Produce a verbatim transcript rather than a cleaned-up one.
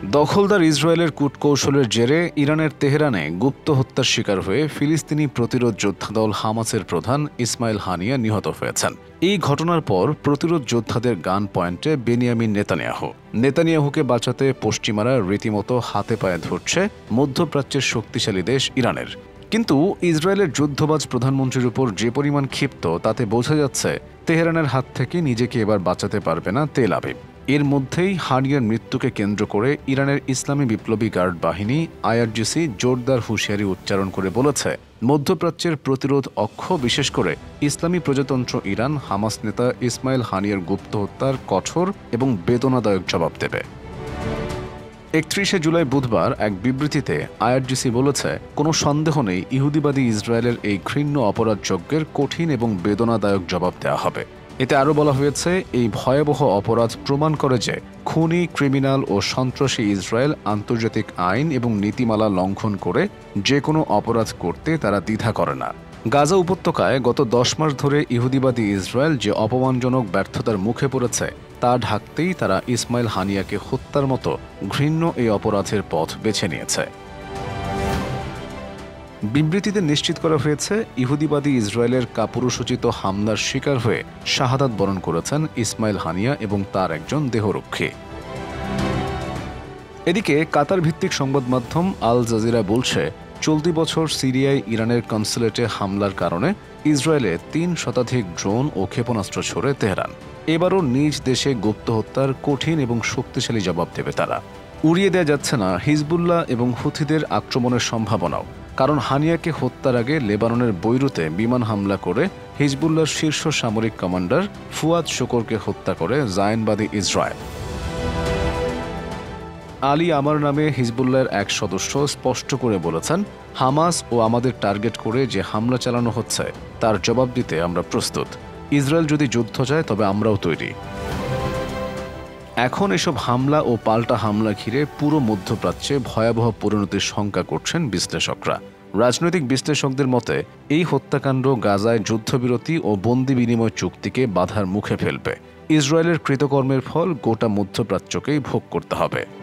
দখলদার ইসরায়েলের কূটকৌশলের জেরে ইরানের তেহরানে গুপ্ত হত্যার শিকার হয়ে ফিলিস্তিনি প্রতিরোধ যোদ্ধা দল হামাসের প্রধান ইসমাইল হানিয়া নিহত হয়েছেন। এই ঘটনার পর প্রতিরোধ যোদ্ধাদের গান পয়েন্টে বেনিয়ামিন নেতানিয়াহু নেতানিয়াহুকে বাঁচাতে পশ্চিমারা রীতিমতো হাতে পায়ে ধরছে মধ্যপ্রাচ্যের শক্তিশালী দেশ ইরানের। কিন্তু ইসরায়েলের যুদ্ধবাজ প্রধানমন্ত্রীর উপর যে পরিমাণ ক্ষিপ্ত তাতে বোঝা যাচ্ছে তেহরানের হাত থেকে নিজেকে এবার বাঁচাতে পারবে না তেল আবিব। এর মধ্যেই হানিয়ার মৃত্যুকে কেন্দ্র করে ইরানের ইসলামী বিপ্লবী গার্ড বাহিনী আইআরজিসি জোরদার হুঁশিয়ারি উচ্চারণ করে বলেছে, মধ্যপ্রাচ্যের প্রতিরোধ অক্ষ বিশেষ করে ইসলামী প্রজাতন্ত্র ইরান হামাস নেতা ইসমাইল হানিয়ার গুপ্ত হত্যার কঠোর এবং বেদনাদায়ক জবাব দেবে। একত্রিশে জুলাই বুধবার এক বিবৃতিতে আইআরজিসি বলেছে, কোনো সন্দেহ নেই ইহুদিবাদী ইসরায়েলের এই ঘৃণ্য অপরাধযজ্ঞের কঠিন এবং বেদনাদায়ক জবাব দেওয়া হবে। এতে আরও বলা হয়েছে, এই ভয়াবহ অপরাধ প্রমাণ করে যে খুনি, ক্রিমিনাল ও সন্ত্রাসী ইসরায়েল আন্তর্জাতিক আইন এবং নীতিমালা লঙ্ঘন করে যে কোনো অপরাধ করতে তারা দ্বিধা করে না। গাজা উপত্যকায় গত দশ মাস ধরে ইহুদিবাদী ইসরায়েল যে অপমানজনক ব্যর্থতার মুখে পড়েছে তা ঢাকতেই তারা ইসমাইল হানিয়াকে হত্যার মতো ঘৃণ্য এই অপরাধের পথ বেছে নিয়েছে। বিবৃতিতে নিশ্চিত করা হয়েছে, ইহুদিবাদী ইসরায়েলের কাপুরুষোচিত হামলার শিকার হয়ে শাহাদাত বরণ করেছেন ইসমাইল হানিয়া এবং তার একজন দেহরক্ষী। এদিকে কাতার ভিত্তিক সংবাদ মাধ্যম আল জাজিরা বলছে, চলতি বছর সিরিয়ায় ইরানের কনসুলেটে হামলার কারণে ইসরায়েলে তিন শতাধিক ড্রোন ও ক্ষেপণাস্ত্র ছোড়ে তেহরান। এবারও নিজ দেশে গুপ্ত হত্যার কঠিন এবং শক্তিশালী জবাব দেবে তারা। উড়িয়ে দেওয়া যাচ্ছে না হিজবুল্লাহ এবং হুথিদের আক্রমণের সম্ভাবনাও, কারণ হানিয়াকে হত্যার আগে লেবাননের বৈরুতে বিমান হামলা করে হিজবুল্লাহর শীর্ষ সামরিক কমান্ডার ফুয়াদ শুকরকে হত্যা করে জায়নবাদী ইসরায়েল। আলী আমার নামে হিজবুল্লাহর এক সদস্য স্পষ্ট করে বলেছেন, হামাস ও আমাদের টার্গেট করে যে হামলা চালানো হচ্ছে তার জবাব দিতে আমরা প্রস্তুত। ইসরায়েল যদি যুদ্ধ চায় তবে আমরাও তৈরি। এখন এসব হামলা ও পাল্টা হামলা ঘিরে পুরো মধ্যপ্রাচ্যে ভয়াবহ পরিণতির শঙ্কা করছেন বিশ্লেষকরা। রাজনৈতিক বিশ্লেষকদের মতে, এই হত্যাকাণ্ড গাজায় যুদ্ধবিরতি ও বন্দি বিনিময় চুক্তিকে বাধার মুখে ফেলবে। ইসরায়েলের কৃতকর্মের ফল গোটা মধ্যপ্রাচ্যকেই ভোগ করতে হবে।